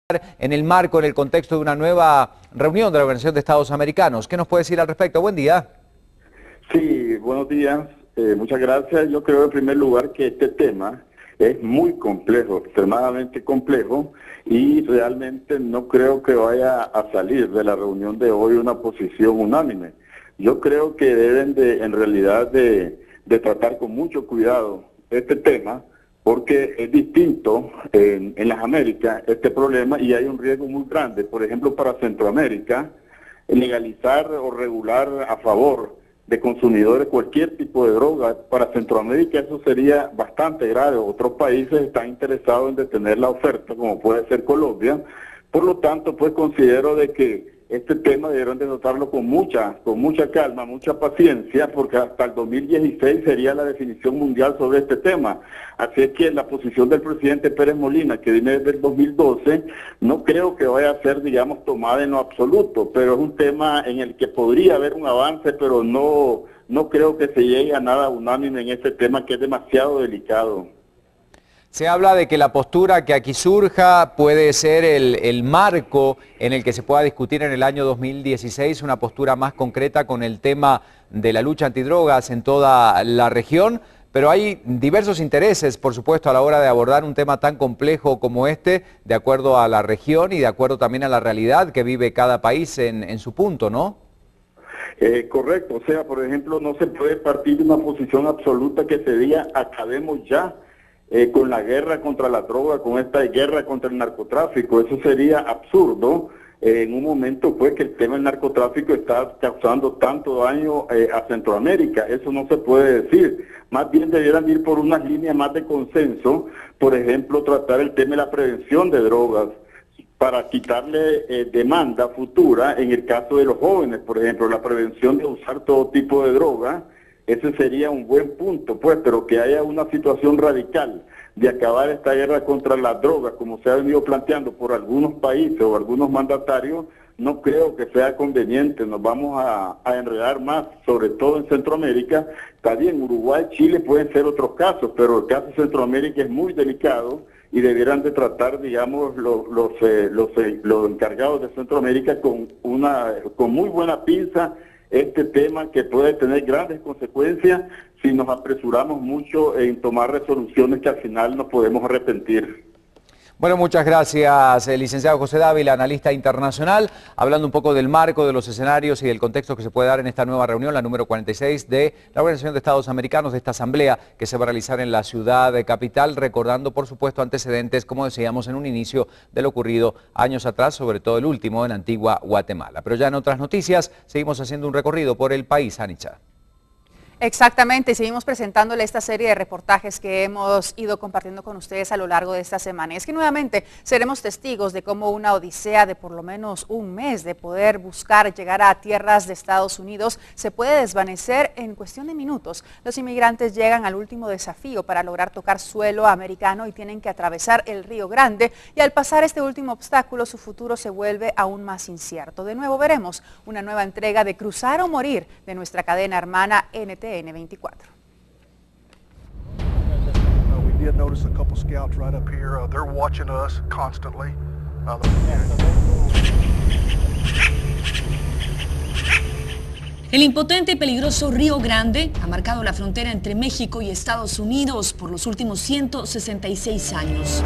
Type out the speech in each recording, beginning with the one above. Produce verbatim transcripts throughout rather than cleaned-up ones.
en el marco, en el contexto de una nueva reunión de la Organización de Estados Americanos. ¿Qué nos puede decir al respecto? Buen día. Sí, buenos días. Eh, muchas gracias. Yo creo en primer lugar que este tema es muy complejo, extremadamente complejo, y realmente no creo que vaya a salir de la reunión de hoy una posición unánime. Yo creo que deben de, en realidad, de, de tratar con mucho cuidado este tema, porque es distinto en, en las Américas este problema y hay un riesgo muy grande. Por ejemplo, para Centroamérica, legalizar o regular a favor de consumidores cualquier tipo de droga, para Centroamérica eso sería bastante grave. Otros países están interesados en detener la oferta, como puede ser Colombia. Por lo tanto, pues considero de que este tema debieron de tratarlo con mucha, con mucha calma, mucha paciencia, porque hasta el dos mil dieciséis sería la definición mundial sobre este tema. Así es que la posición del presidente Pérez Molina, que viene desde el dos mil doce, no creo que vaya a ser, digamos, tomada en lo absoluto, pero es un tema en el que podría haber un avance, pero no, no creo que se llegue a nada unánime en este tema, que es demasiado delicado. Se habla de que la postura que aquí surja puede ser el, el marco en el que se pueda discutir en el año dos mil dieciséis una postura más concreta con el tema de la lucha antidrogas en toda la región, pero hay diversos intereses, por supuesto, a la hora de abordar un tema tan complejo como este, de acuerdo a la región y de acuerdo también a la realidad que vive cada país en, en su punto, ¿no? Eh, correcto, o sea, por ejemplo, no se puede partir de una posición absoluta que se diga acabemos ya Eh, con la guerra contra la droga, con esta guerra contra el narcotráfico. Eso sería absurdo eh, en un momento pues que el tema del narcotráfico está causando tanto daño eh, a Centroamérica. Eso no se puede decir. Más bien debieran ir por unas líneas más de consenso, por ejemplo, tratar el tema de la prevención de drogas, para quitarle eh, demanda futura en el caso de los jóvenes, por ejemplo, la prevención de usar todo tipo de droga. Ese sería un buen punto, pues, pero que haya una situación radical de acabar esta guerra contra las drogas, como se ha venido planteando por algunos países o algunos mandatarios, no creo que sea conveniente. Nos vamos a, a enredar más, sobre todo en Centroamérica. Está bien, Uruguay, Chile pueden ser otros casos, pero el caso de Centroamérica es muy delicado y debieran de tratar, digamos, los, los, eh, los, eh, los encargados de Centroamérica con, una, con muy buena pinza este tema, que puede tener grandes consecuencias si nos apresuramos mucho en tomar resoluciones que al final nos podemos arrepentir. Bueno, muchas gracias, el licenciado José Dávila, analista internacional, hablando un poco del marco, de los escenarios y del contexto que se puede dar en esta nueva reunión, la número cuarenta y seis de la Organización de Estados Americanos, de esta asamblea que se va a realizar en la ciudad de capital, recordando, por supuesto, antecedentes, como decíamos en un inicio, de lo ocurrido años atrás, sobre todo el último en Antigua Guatemala. Pero ya en otras noticias, seguimos haciendo un recorrido por el país, Anicha. Exactamente, y seguimos presentándole esta serie de reportajes que hemos ido compartiendo con ustedes a lo largo de esta semana. Es que nuevamente seremos testigos de cómo una odisea de por lo menos un mes de poder buscar llegar a tierras de Estados Unidos se puede desvanecer en cuestión de minutos. Los inmigrantes llegan al último desafío para lograr tocar suelo americano y tienen que atravesar el Río Grande, y al pasar este último obstáculo su futuro se vuelve aún más incierto. De nuevo veremos una nueva entrega de Cruzar o Morir de nuestra cadena hermana N T N veinticuatro. Uh, we did notice a couple scouts right up here. Uh, they're watching us constantly. Uh, El impotente y peligroso Río Grande ha marcado la frontera entre México y Estados Unidos por los últimos ciento sesenta y seis años.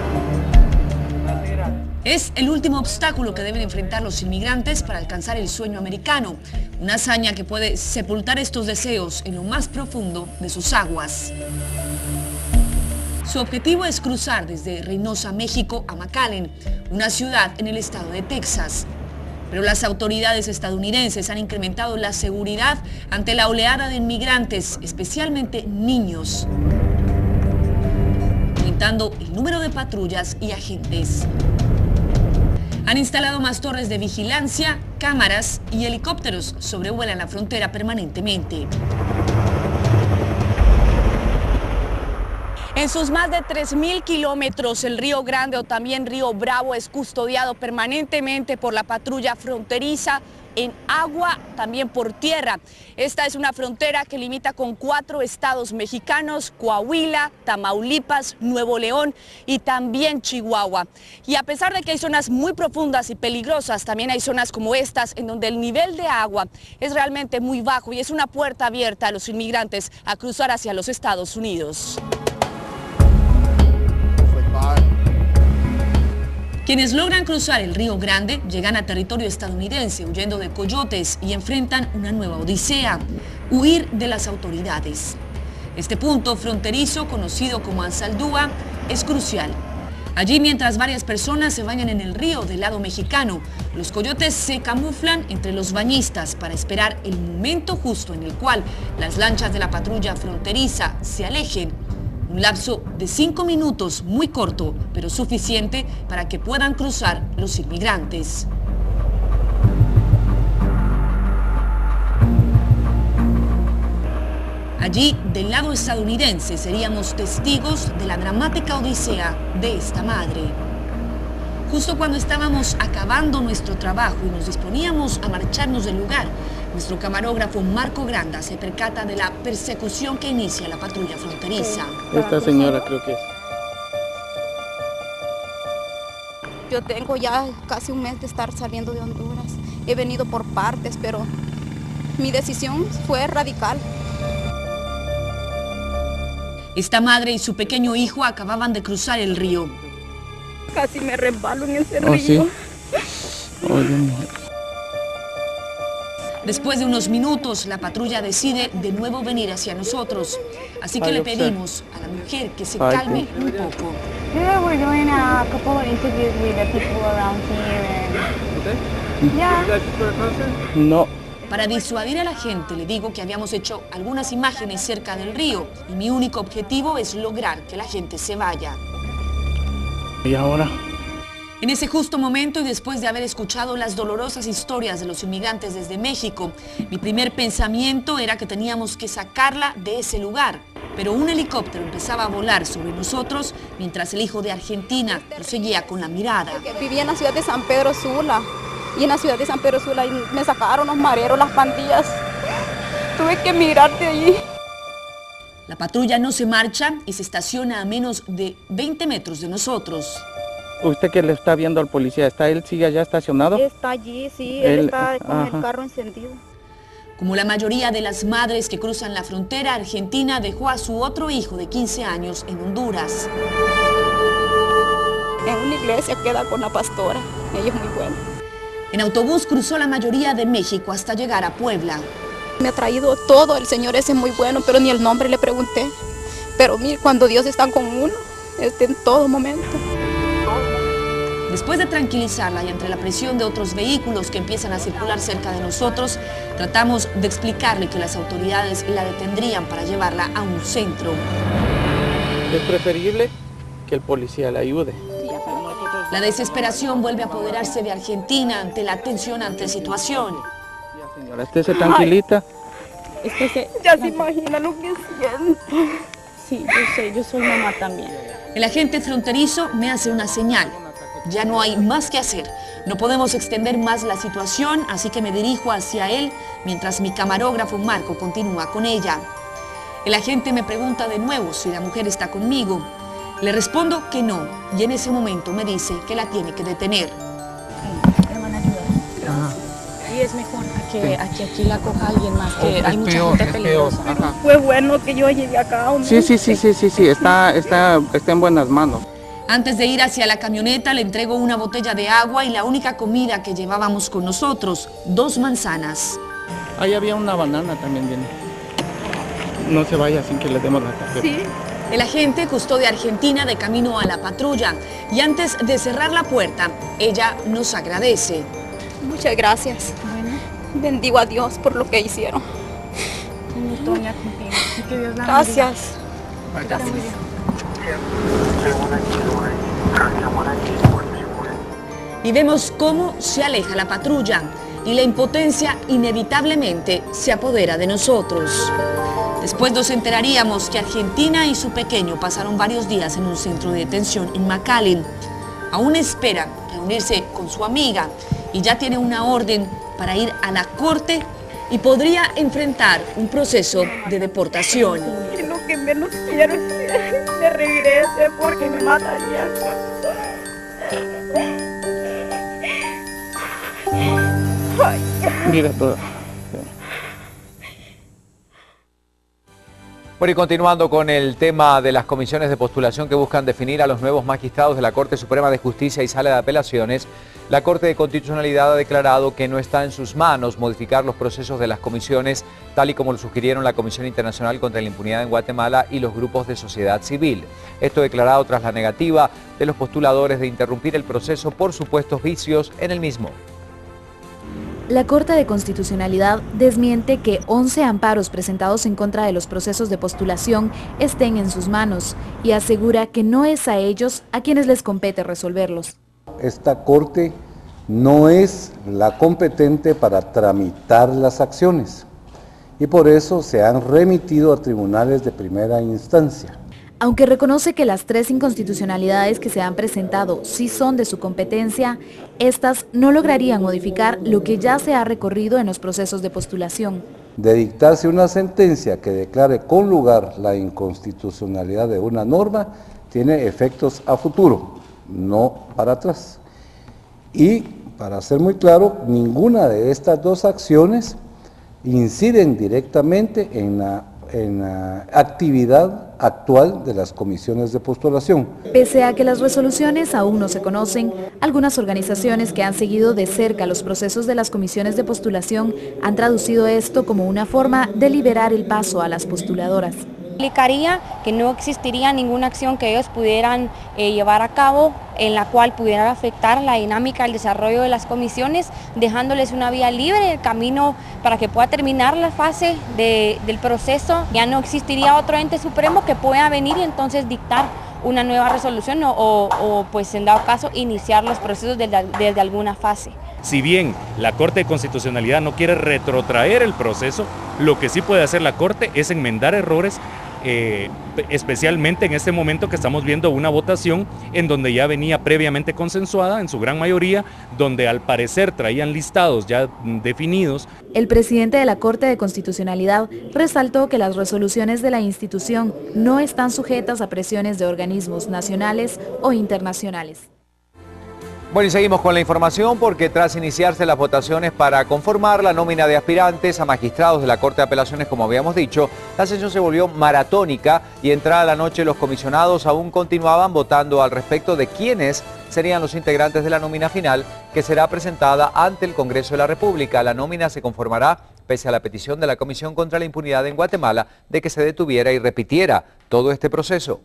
Es el último obstáculo que deben enfrentar los inmigrantes para alcanzar el sueño americano, una hazaña que puede sepultar estos deseos en lo más profundo de sus aguas. Su objetivo es cruzar desde Reynosa, México, a McAllen, una ciudad en el estado de Texas. Pero las autoridades estadounidenses han incrementado la seguridad ante la oleada de inmigrantes, especialmente niños, aumentando el número de patrullas y agentes. Han instalado más torres de vigilancia, cámaras y helicópteros sobrevuelan la frontera permanentemente. En sus más de tres mil kilómetros, el Río Grande o también Río Bravo es custodiado permanentemente por la patrulla fronteriza en agua, también por tierra. Esta es una frontera que limita con cuatro estados mexicanos: Coahuila, Tamaulipas, Nuevo León y también Chihuahua. Y a pesar de que hay zonas muy profundas y peligrosas, también hay zonas como estas en donde el nivel de agua es realmente muy bajo y es una puerta abierta a los inmigrantes a cruzar hacia los Estados Unidos. Quienes logran cruzar el Río Grande llegan a territorio estadounidense huyendo de coyotes y enfrentan una nueva odisea: huir de las autoridades. Este punto fronterizo, conocido como Anzaldúa, es crucial. Allí, mientras varias personas se bañan en el río del lado mexicano, los coyotes se camuflan entre los bañistas para esperar el momento justo en el cual las lanchas de la patrulla fronteriza se alejen. Un lapso de cinco minutos muy corto, pero suficiente para que puedan cruzar los inmigrantes. Allí, del lado estadounidense, seríamos testigos de la dramática odisea de esta madre. Justo cuando estábamos acabando nuestro trabajo y nos disponíamos a marcharnos del lugar, nuestro camarógrafo Marco Granda se percata de la persecución que inicia la patrulla fronteriza. Esta señora creo que es. Yo tengo ya casi un mes de estar saliendo de Honduras. He venido por partes, pero mi decisión fue radical. Esta madre y su pequeño hijo acababan de cruzar el río. Casi me resbalo en ese Oh, río. ¿sí? Oh, Dios mío. Después de unos minutos, la patrulla decide de nuevo venir hacia nosotros. Así que Ay, le yo sé. pedimos a la mujer que se Ay, calme sí. un poco. Yeah, we're doing a couple of interviews with the people around here. And yeah. No. Para disuadir a la gente, le digo que habíamos hecho algunas imágenes cerca del río y mi único objetivo es lograr que la gente se vaya. ¿Y ahora? En ese justo momento y después de haber escuchado las dolorosas historias de los inmigrantes desde México, mi primer pensamiento era que teníamos que sacarla de ese lugar. Pero un helicóptero empezaba a volar sobre nosotros mientras el hijo de Argentina lo seguía con la mirada. Vivía en la ciudad de San Pedro Sula. Y en la ciudad de San Pedro Sula me sacaron los mareros, las pandillas. Tuve que emigrar de allí. La patrulla no se marcha y se estaciona a menos de veinte metros de nosotros. Usted que le está viendo al policía, ¿está él sigue allá estacionado? Está allí, sí, él, Él- está con ajá. el carro encendido. Como la mayoría de las madres que cruzan la frontera, Argentina dejó a su otro hijo de quince años en Honduras. En una iglesia queda con la pastora, ella es muy buena. En autobús cruzó la mayoría de México hasta llegar a Puebla. Me ha traído todo, el Señor ese es muy bueno, pero ni el nombre le pregunté. Pero mire, cuando Dios está con uno, es en todo momento. Después de tranquilizarla y ante la presión de otros vehículos que empiezan a circular cerca de nosotros, tratamos de explicarle que las autoridades la detendrían para llevarla a un centro. Es preferible que el policía le ayude. La desesperación vuelve a apoderarse de Argentina ante la tensionante situación. Señora, estése tranquilita. Ya se imagina lo que siento. Sí, yo sé, yo soy mamá también. El agente fronterizo me hace una señal. Ya no hay más que hacer. No podemos extender más la situación, así que me dirijo hacia él mientras mi camarógrafo Marco continúa con ella. El agente me pregunta de nuevo si la mujer está conmigo. Le respondo que no, y en ese momento me dice que la tiene que detener. Me van a ayudar. Y es mejor a que, a que aquí la coja alguien más, que hay mucha gente peligrosa. Fue bueno que yo llegué acá. ¿O no? Sí, sí, sí, sí, sí, sí, está, está, está en buenas manos. Antes de ir hacia la camioneta le entrego una botella de agua y la única comida que llevábamos con nosotros, dos manzanas. Ahí había una banana también, viene. No se vaya sin que le demos la tarjeta. Sí. El agente custodia Argentina de camino a la patrulla y antes de cerrar la puerta, ella nos agradece. Muchas gracias. Bueno, Bendigo a Dios por lo que hicieron. un gusto hablar contigo. Y que Dios la bendiga. Gracias. Gracias. Y vemos cómo se aleja la patrulla y la impotencia inevitablemente se apodera de nosotros. Después nos enteraríamos que Argentina y su pequeño pasaron varios días en un centro de detención en McAllen. Aún espera reunirse con su amiga y ya tiene una orden para ir a la corte y podría enfrentar un proceso de deportación. Y lo que menos quiero es que me regrese porque me mataría. Mira todo. Bueno, y continuando con el tema de las comisiones de postulación que buscan definir a los nuevos magistrados de la Corte Suprema de Justicia y Sala de Apelaciones, la Corte de Constitucionalidad ha declarado que no está en sus manos modificar los procesos de las comisiones, tal y como lo sugirieron la Comisión Internacional contra la Impunidad en Guatemala y los grupos de sociedad civil. Esto declarado tras la negativa de los postuladores de interrumpir el proceso por supuestos vicios en el mismo. La Corte de Constitucionalidad desmiente que once amparos presentados en contra de los procesos de postulación estén en sus manos y asegura que no es a ellos a quienes les compete resolverlos. Esta Corte no es la competente para tramitar las acciones y por eso se han remitido a tribunales de primera instancia. Aunque reconoce que las tres inconstitucionalidades que se han presentado sí son de su competencia, estas no lograrían modificar lo que ya se ha recorrido en los procesos de postulación. De dictarse una sentencia que declare con lugar la inconstitucionalidad de una norma, tiene efectos a futuro, no para atrás. Y, para ser muy claro, ninguna de estas dos acciones inciden directamente en la en la actividad actual de las comisiones de postulación. Pese a que las resoluciones aún no se conocen, algunas organizaciones que han seguido de cerca los procesos de las comisiones de postulación han traducido esto como una forma de liberar el paso a las postuladoras. Implicaría que no existiría ninguna acción que ellos pudieran eh, llevar a cabo en la cual pudiera afectar la dinámica del desarrollo de las comisiones, dejándoles una vía libre, el camino para que pueda terminar la fase de, del proceso. Ya no existiría otro ente supremo que pueda venir y entonces dictar una nueva resolución o, o, o pues en dado caso iniciar los procesos desde, desde alguna fase. Si bien la Corte de Constitucionalidad no quiere retrotraer el proceso, lo que sí puede hacer la Corte es enmendar errores, eh, especialmente en este momento que estamos viendo una votación en donde ya venía previamente consensuada en su gran mayoría, donde al parecer traían listados ya definidos. El presidente de la Corte de Constitucionalidad resaltó que las resoluciones de la institución no están sujetas a presiones de organismos nacionales o internacionales. Bueno, y seguimos con la información porque tras iniciarse las votaciones para conformar la nómina de aspirantes a magistrados de la Corte de Apelaciones, como habíamos dicho, la sesión se volvió maratónica y entrada la noche los comisionados aún continuaban votando al respecto de quiénes serían los integrantes de la nómina final que será presentada ante el Congreso de la República. La nómina se conformará pese a la petición de la Comisión contra la Impunidad en Guatemala de que se detuviera y repitiera todo este proceso.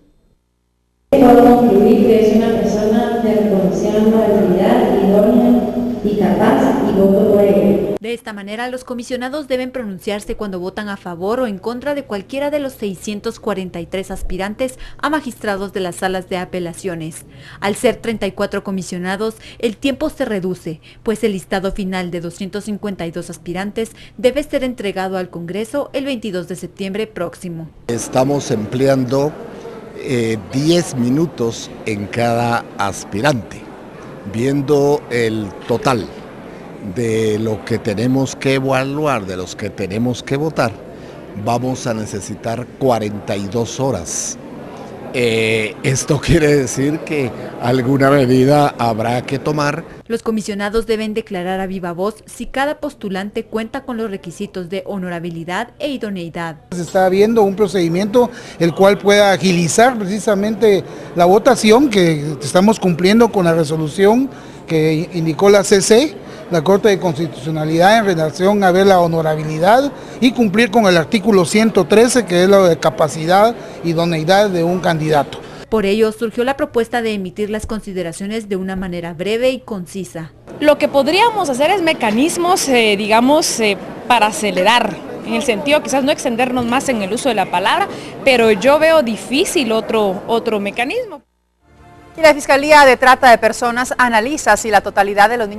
Puedo concluir que es una persona de reconocida moralidad, idónea y capaz y voto por ella. De esta manera, los comisionados deben pronunciarse cuando votan a favor o en contra de cualquiera de los seiscientos cuarenta y tres aspirantes a magistrados de las salas de apelaciones. Al ser treinta y cuatro comisionados, el tiempo se reduce, pues el listado final de doscientos cincuenta y dos aspirantes debe ser entregado al Congreso el veintidós de septiembre próximo. Estamos empleando Eh, diez minutos en cada aspirante, viendo el total de lo que tenemos que evaluar, de los que tenemos que votar, vamos a necesitar cuarenta y dos horas. Eh, esto quiere decir que alguna medida habrá que tomar. Los comisionados deben declarar a viva voz si cada postulante cuenta con los requisitos de honorabilidad e idoneidad. Se está viendo un procedimiento el cual pueda agilizar precisamente la votación, que estamos cumpliendo con la resolución que indicó la C C, la Corte de Constitucionalidad, en relación a ver la honorabilidad y cumplir con el artículo ciento trece, que es lo de capacidad y idoneidad de un candidato. Por ello, surgió la propuesta de emitir las consideraciones de una manera breve y concisa. Lo que podríamos hacer es mecanismos, eh, digamos, eh, para acelerar, en el sentido quizás no extendernos más en el uso de la palabra, pero yo veo difícil otro, otro mecanismo. Y la Fiscalía de Trata de Personas analiza si la totalidad de los niños